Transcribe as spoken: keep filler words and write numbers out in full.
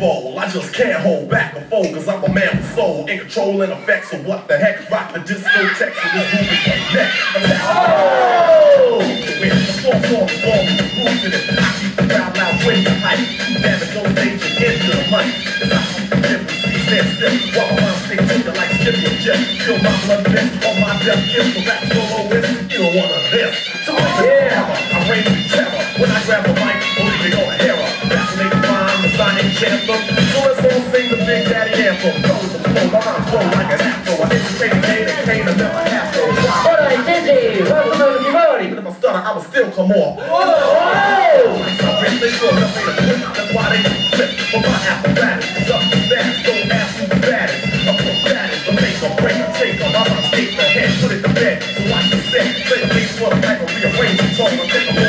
bowl. I just can't hold back and fold, cause I'm a man with soul, in control and effects. So what the heck? Rock the discotheque so this movie from neck. Oh! Where's the floor for the ball? Who's in it? I keep the crowd loud, way the hype. Too damn it, don't stage and into the mic. Cause I keep the difference, see, stand still. While my mind stay tilted like skip or jet. Feel my blood vest on my death kiss. The rap solo with you don't want none of this. So yeah, I reign with terror. When I grab a mic, believe they gonna hear her. That's when they find the sonic anthem. So let's all sing the Big Daddy anthem. Go with the flow, my rhymes flow like an afro. I educate the game and came to never have no. Alright, Dizzy, welcome to HIMAWARI. Even if I stutter, I will still come off. Whoa! Whoa! They sure nothing to put. That's why they flip. For my apparatus is up to status. Don't ask who's the baddest. Up to status, the make or break or take them. I'm gonna take the head, put it to bed. So watch the set. Play the bass for the mic or rearrange the tone. I'm taking